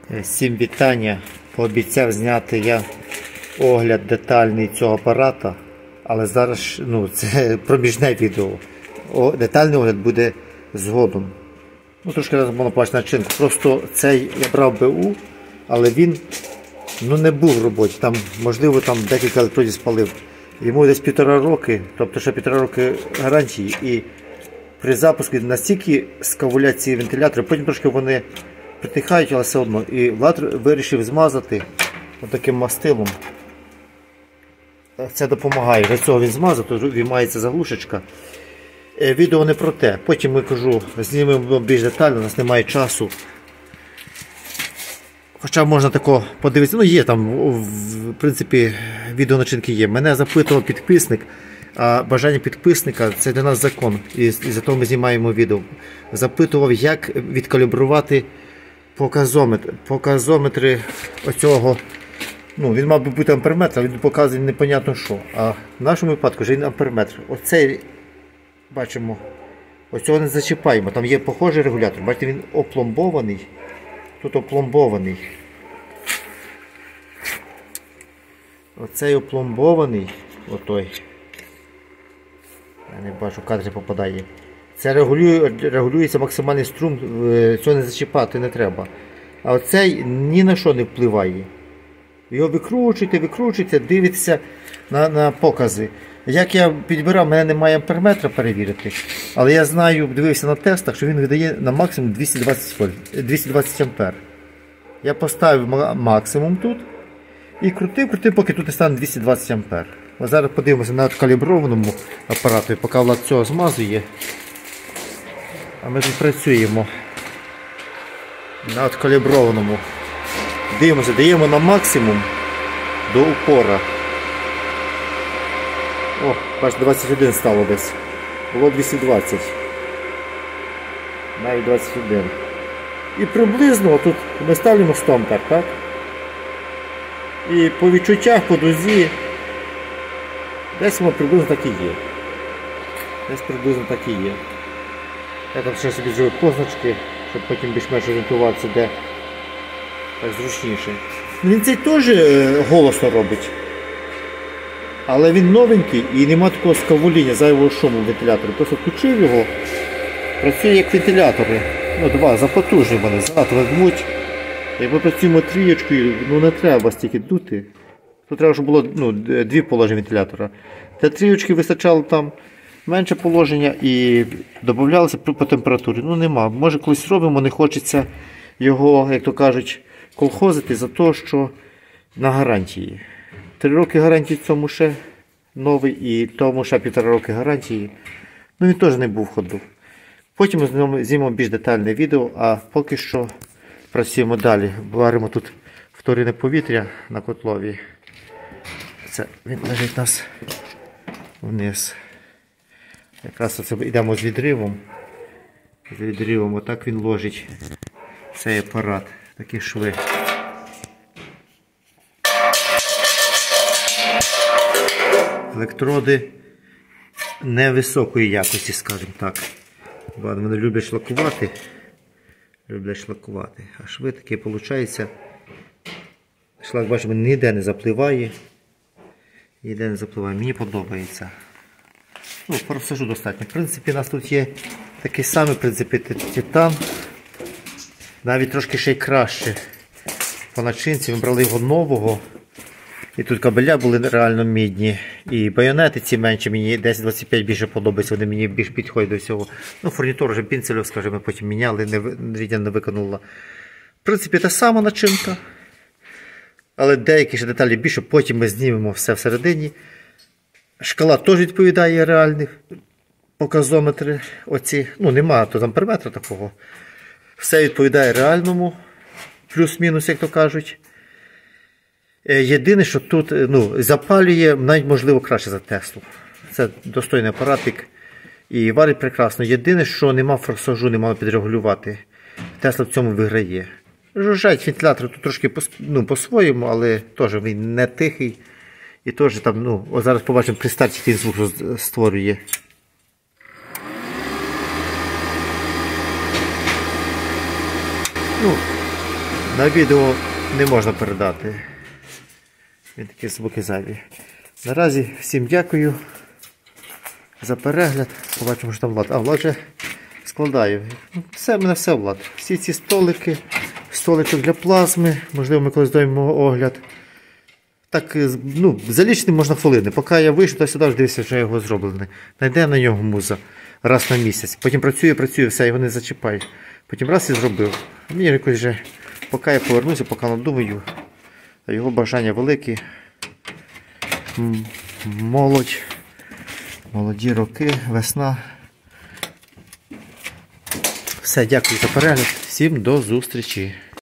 Всім вітання. Пообіцяв зняти я огляд детальний цього апарата, але зараз це проміжне відео. Детальний огляд буде згодом. Трошки раз можна бачити начинку. Просто цей я брав БУ, але він не був в роботі. Там, можливо, декілька електродів спалив. Йому десь 1,5 роки, тобто ще 1,5 роки гарантії. І при запуску настільки скавулять ці вентилятори, потім трошки вони притихають, але все одно. І Влад вирішив змазати отаким мастилом. Це допомагає. Для цього він змазав, то виймається заглушечка. Відео не про те. Потім ми кажу, знімемо більш детально, у нас немає часу. Хоча можна тако подивитися, є там, в принципі, відео начинки є. Мене запитував підписник, а бажання підписника це для нас закон. І за того ми знімаємо відео. Запитував, як відкалібрувати показометри оцього. Він мав би бути амперметр, а він показує непонятно що. А в нашому випадку вже він амперметр. Оцей, бачимо, оцього не зачіпаємо. Там є похожий регулятор. Бачите, він опломбований. Тут опломбований. Оцей опломбований. Отой. Я не бачу, в кадрі попадає. Це регулюється максимальний струм, цього не зачіпати не треба. А оцей ні на що не впливає. Його викручуєте, дивитеся на покази. Як я підбирав, в мене немає амперметра перевірити. Але я знаю, дивився на тестах, що він видає на максимум 220 ампер. Я поставив максимум тут і крутив, поки тут не стане 220 ампер. Ось зараз подивимося на каліброваному апараті, поки Влад цього змазує. А ми тут працюємо на каліброваному. Дивимося, даємо на максимум до упора. О, бачите, 21 стало десь. Було 220. Навіть 21. І приблизно тут ми ставимо 100 ампер, так? І по відчуттях, по дозі, десь воно приблизно так і є. Я там ще собі зробив позначки, щоб потім більш-менш орієнтуватися, де так зручніше. Він цей теж голосно робить. Але він новенький і нема такого скавуління, зайвого шуму в вентиляторі. Просто включив його, працює як вентилятори. Два, запотужні вони, занадто дмуть. Як ми працюємо трієчкою, не треба стільки дути. Тут треба, щоб було дві положення вентилятора. Для трієчки вистачало там менше положення і додавалося по температурі. Нема. Може колись робимо, не хочеться його, як то кажуть, колхозити за те, що на гарантії. 3 роки гарантії цьому ще новий і тому ще 1,5 роки гарантії. Він теж не був в ходу. Потім ми знімемо більш детальне відео, а поки що працюємо далі. Варимо тут вторинне повітря на котлові. Це він лежить у нас вниз. Якраз оце йдемо з відривом. Отак він ложить цей апарат. Такі шви. Електроди невисокої якості, скажімо так. Вони люблять шлакувати. А шви такі, виходить, шлак, бачимо, ніде не запливає. Мені подобається. Форсажу достатньо. В принципі, у нас тут є такий самий титан. Навіть трошки ще й краще. По начинці ми брали його нового. І тут кабеля були реально мідні. І байонети ці менші, мені 10-25 більше подобається, вони мені більш підходять до всього. Фурнітур вже пінцелів, скажімо, потім міняли, Рідня не виконала. В принципі, та сама начинка. Але деякі ще деталі більше, потім ми знімемо все всередині. Шкала теж відповідає реальних показометри. Оці. Нема тут амперметра такого. Все відповідає реальному. Плюс-мінус, як то кажуть. Єдине, що тут запалює, навіть можливо краще за Теслу. Це достойний апаратик і варить прекрасно. Єдине, що нема форсажу, нема підрегулювати. Тесла в цьому виграє. Жужжать вентилятор тут трошки по-своєму, але теж він не тихий. І теж там, зараз побачимо, при старті який звук створює. На відео не можна передати. Він такі звуки зайві. Наразі всім дякую за перегляд. Побачимо, що там Влад. А, Влад вже складає. Все, в мене все, Влад. Всі ці столики, столичок для плазми. Можливо, ми колись даємо огляд. Так, ну, залічити можна хвилини. Поки я вийшов, то сюди ж дивився, що його зроблене. Найде на нього муза раз на місяць. Потім працює, все, його не зачіпай. Потім раз і зробив. Мені якось вже, поки я повернуся, поки надумаю. Його бажання великі. Молоді роки, весна. Все, дякую за перегляд. Всім до зустрічі.